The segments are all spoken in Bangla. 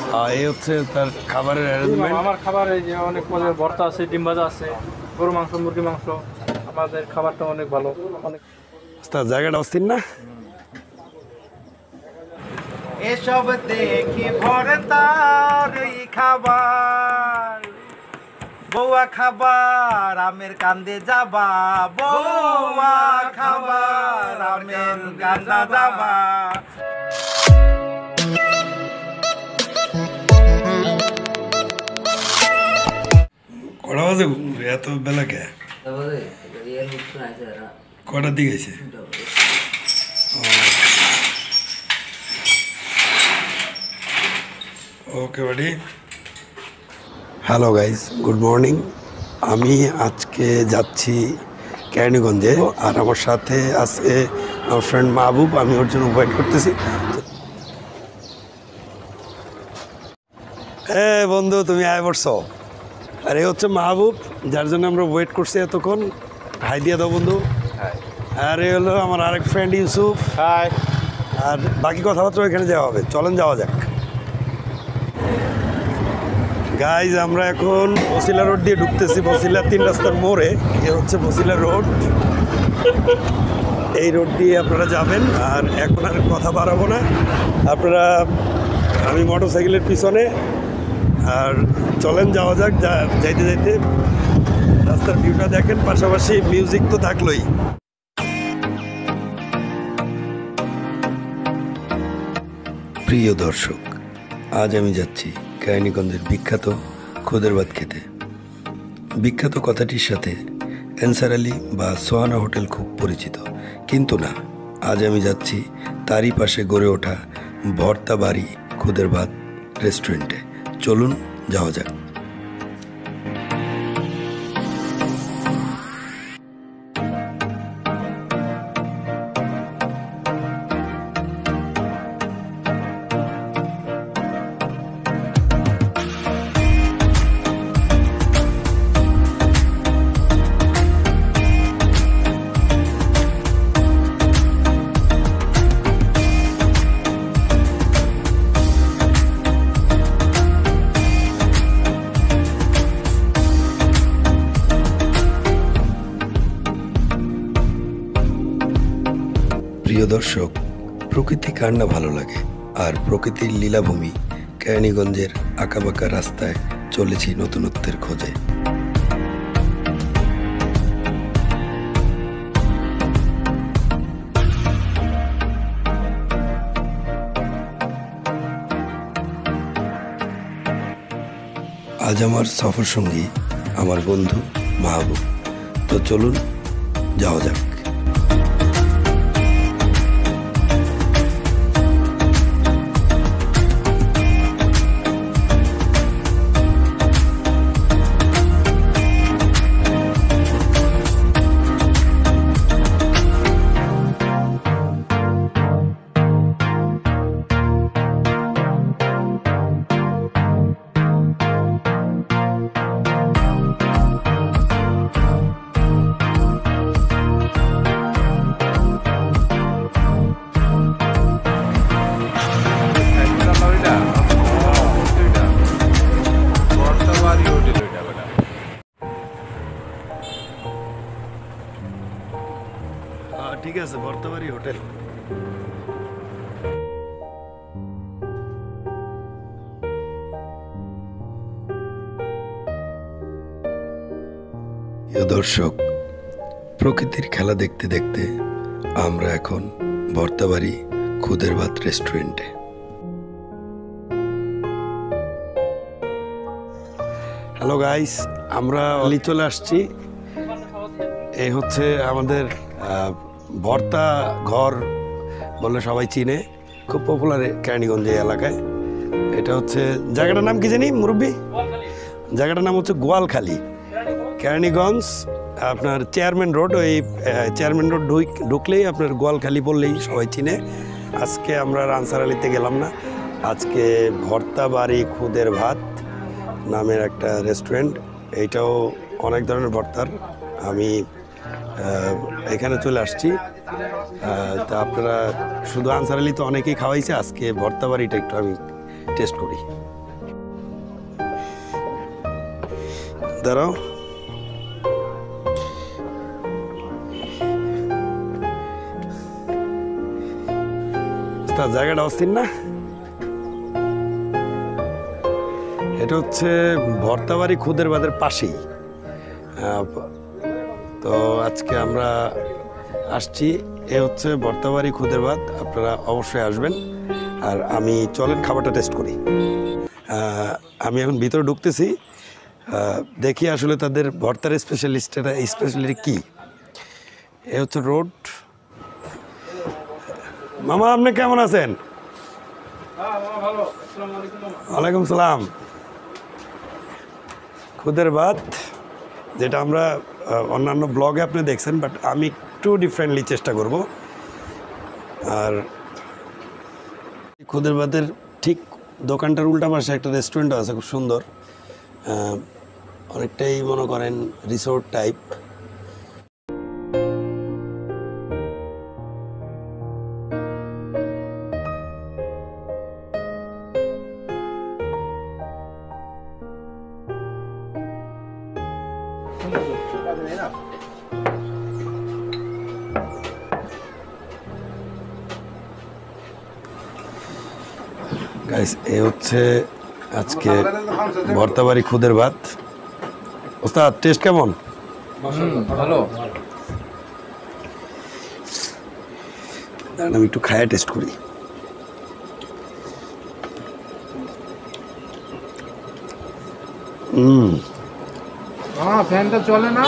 এই হচ্ছে তার খাবারের অ্যারেঞ্জমেন্ট। আমার খাবার এই যে অনেক পদের ভর্তা আছে, ডিম ভাজা আছে, গরু মাংস, মুরগি মাংস। আমাদের খাবারটা অনেক ভালো, অনেক। তার জায়গাটা অস্থির না? এসব দেখি ভর্তার খাবার, বউয়া খাবার আমের কান্দে যাবা, বউয়া খাবার আমের কান্দা যাবা। কটা বাজে এত বেলা কে? কটার দিকে আছে? ওকে বাড়ি। Hello guys, good morning. আমি আজকে যাচ্ছি কেরানীগঞ্জে, আর আমার সাথে আছে আমার ফ্রেন্ড মাহবুব। আমি ওর জন্য ওয়েট করতেছি। বন্ধু, তুমি আয় পড়ছো। আর এই হচ্ছে মাহবুব, যার জন্য আমরা ওয়েট করছি এতক্ষণ। হাই দিয়ে দাও বন্ধু। আর এই হলো আমার আরেক ফ্রেন্ড ইউসুফ। হাই। আর বাকি কথাবার্তা এখানে যাওয়া হবে। চলেন যাওয়া যাক গাইজ। আমরা এখন বসিলা রোড দিয়ে ঢুকতেছি, বসিলা 3 রাস্তার মোড়ে। এ হচ্ছে বসিলা রোড। এই রোড দিয়ে আপনারা যাবেন। আর এখন আর কথা বাড়াবো না, আপনারা, আমি মোটর সাইকেলের পিছনে। আর চলেন যাওয়া যাক। যাইতে যাইতে রাস্তার ভিউটা দেখেন, পাশাপাশি মিউজিক তো থাকলোই। প্রিয় দর্শক, আজ আমি যাচ্ছি কেরানীগঞ্জের বিখ্যাত খুদের ভাত খেতে। বিখ্যাত কথাটির সাথে অ্যান্সার আলী বা সোহানা হোটেল খুব পরিচিত, কিন্তু না, আজ আমি যাচ্ছি তারই পাশে গড়ে ওঠা ভর্তা বাড়ি খুদের ভাত রেস্টুরেন্টে। চলুন যাওয়া যাক। প্রিয় দর্শক, প্রকৃতি কার না ভালো লাগে। আর প্রকৃতির লীলাভূমি কেরানীগঞ্জের আঁকাবাঁকা রাস্তায় চলেছি নতুনত্বের খোঁজে। আজ আমার সফর সঙ্গী আমার বন্ধু মাহবুব। তো চলুন যাওয়া যাক। ঠিক আছে, ভর্তা বাড়ি হোটেল। দর্শক, প্রকৃতির খেলা দেখতে দেখতে আমরা এখন ভর্তা বাড়ি খুদের ভাত রেস্টুরেন্টে। হ্যালো গাইস, আমরা চলে আসছি। এই হচ্ছে আমাদের ভর্তা ঘর বললে সবাই চিনে, খুব পপুলার কেরানীগঞ্জ এলাকায়। এটা হচ্ছে জায়গাটার নাম কি জানি মুরব্বী? জায়গাটার নাম হচ্ছে গোয়ালখালী, কেরানীগঞ্জ আপনার চেয়ারম্যান রোড। ওই চেয়ারম্যান রোড ঢুকলেই আপনার গোয়ালখালী বললেই সবাই চিনে। আজকে আমরা আনসার আলীতে গেলাম না, আজকে ভর্তা বাড়ি খুদের ভাত নামের একটা রেস্টুরেন্ট। এইটাও অনেক ধরনের ভর্তার। আমি এখানে চলে আসছি। তা আপনারা শুধু আনসার আলী তো অনেকেই খাওয়াইছে, আজকে ভর্তা বাড়িটা একটু আমি টেস্ট করি। দাঁড়াও, জায়গাটা অস্থির না? এটা হচ্ছে ভর্তা বাড়ি খুদের বাঁধের পাশেই। তো আজকে আমরা আসছি, এ হচ্ছে ভর্তা বাড়ি খুদের বাঁধ। আপনারা অবশ্যই আসবেন। আর আমি চলেন খাবারটা টেস্ট করি। আমি এখন ভিতরে ঢুকতেছি, দেখি আসলে তাদের ভর্তার স্পেশালিটি কি। এ হচ্ছে রোড। মামা, আপনি কেমন আছেন? ওয়ালাইকুম সালাম। খুদের ভাত, যেটা আমরা অন্যান্য ব্লগে আপনি দেখছেন, বাট আমি একটু ডিফারেন্টলি চেষ্টা করব। আর খুদের ভাতের ঠিক দোকানটার উল্টা পাশে একটা রেস্টুরেন্টও আছে, খুব সুন্দর, অনেকটাই মনে করেন রিসোর্ট টাইপ। গাইস, এ হচ্ছে আজকে ভর্তা বাড়ি খুদের ভাত। ওস্তাদ, টেস্ট কেমন? ভালো। আমি একটু খায়া টেস্ট করি। ফ্যানটা চলে না?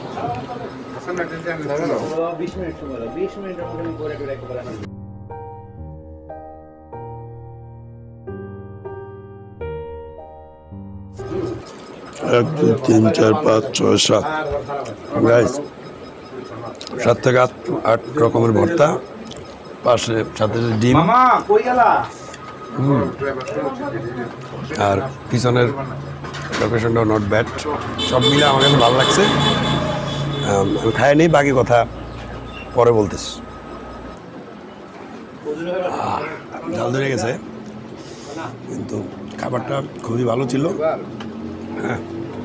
1 2 3 4 5 6 7 গাইস, 7 থেকে 8 রকমের ভর্তা, পাশে সাথে ডিম, আর পিছনের লোকেশনটাও নট ব্যাড। সব মিলে আমার কাছে ভালো লাগছে। আমি খাই নেই, বাকি কথা পরে বলতেছি। জাল ধরে গেছে, কিন্তু খাবারটা খুবই ভালো ছিল। হ্যাঁ,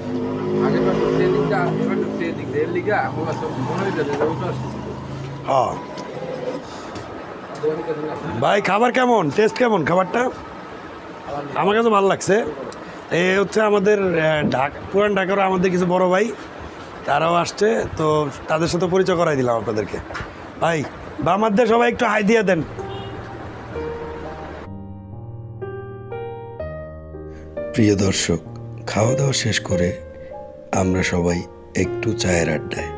ভাই খাবার কেমন, টেস্ট কেমন খাবারটা? আমার কাছে ভালো লাগছে। এ হচ্ছে আমাদের পুরান ঢাকার আমাদের কিছু বড় ভাই, তারাও আসছে, তো তাদের সাথে পরিচয় করাই দিলাম আপনাদেরকে। ভাই বা আমাদের সবাই একটু হাই দিয়ে দেন। প্রিয় দর্শক, খাওয়া দাওয়া শেষ করে আমরা সবাই একটু চায়ের আড্ডায়।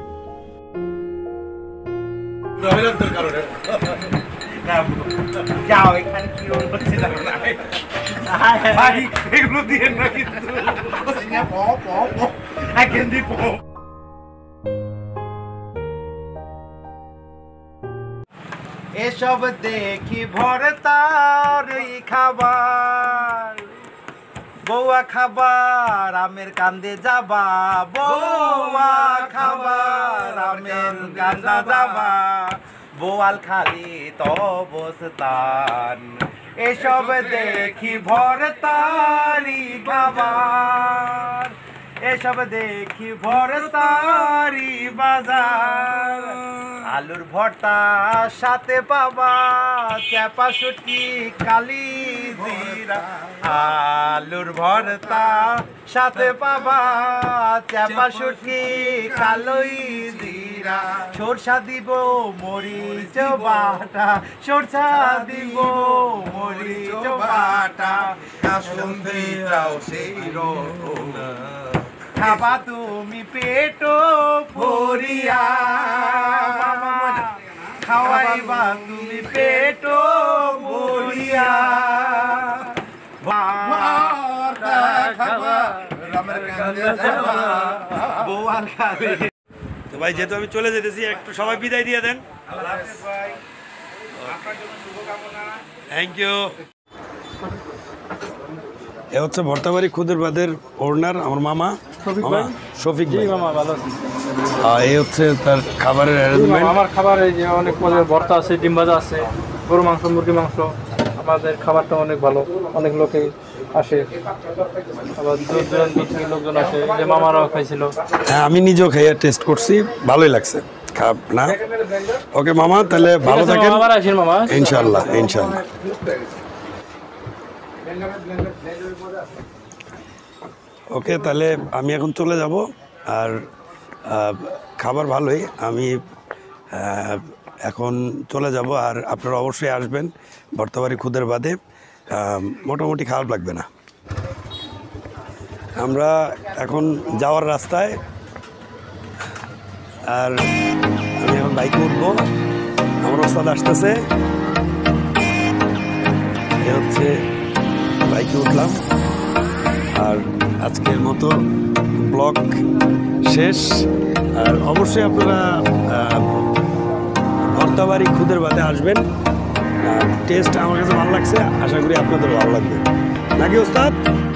এসব দেখি ভর্তার খাবার, বউয়া খাবার আমের কান্দে যাবা, বউয়া খাবার আমের কান্দা যাবা, বোয়াল খালি তবস্তান। এসব দেখি ভর্তারি খাবার, এসব দেখি ভর্তারি বাজার। আলুর ভর্তা সাথে পাবা চাপা শুটকি কালি জিরা, আলুর ভর্তা সাথে পাবা চাপা শুটকি কালোই জিরা। সরষা দিব মরিচ বাটা, সরষা দিব মরিচ বাটা, সন্ধিরাও সেই খাবা তুমি পেট ভরিয়া, খাওয়াইবা তুমি পেট ভরিয়া। তো ভাই, যেহেতু আমি চলে যেতেছি, একটু সবাই বিদায় দিয়ে দেন। Thank you. এ হচ্ছে ভর্তা বাড়ি খুদের বাঁধের ওনার আমার মামা শফিক ভাই। মামা ভালো আছি। এই হচ্ছে তার খাবারের অ্যারেঞ্জমেন্ট। আমার খাবার এই যে অনেক পদের ভর্তা আছে, ডিম ভাজা আছে, গরু মাংস, মুরগি মাংস, আমাদের খাবারটা অনেক ভালো, অনেক লোকে আসে, আবার দূর দূরান্ত থেকে লোকজন আসে, যে মামারাও খাইছিল। হ্যাঁ, আমি নিজেও খাইয়ে টেস্ট করছি, ভালোই লাগছে, খারাপ না। ওকে মামা, তাহলে ভালো থাকেন। আবার আসেন মামা। ইনশাল্লাহ ইনশাল্লাহ। ওকে, তাহলে আমি এখন চলে যাব। আর খাবার ভালোই, আমি এখন চলে যাব। আর আপনারা অবশ্যই আসবেন ভর্তাবাড়ি খুদের বাদে, মোটামুটি খারাপ লাগবে না। আমরা এখন যাওয়ার রাস্তায়, আর আমি এখন বাইকে উঠবো। আমার ওস্তাদ আসতেছে, এ হচ্ছে বাইকে উঠলাম। আর আজকের মতো ব্লগ শেষ। আর অবশ্যই আপনারা ভর্তাবাড়ি খুদের বাদে আসবেন। টেস্ট আমার কাছে ভালো লাগছে, আশা করি আপনাদের ভালো লাগবে, নাকি ওস্তাদ?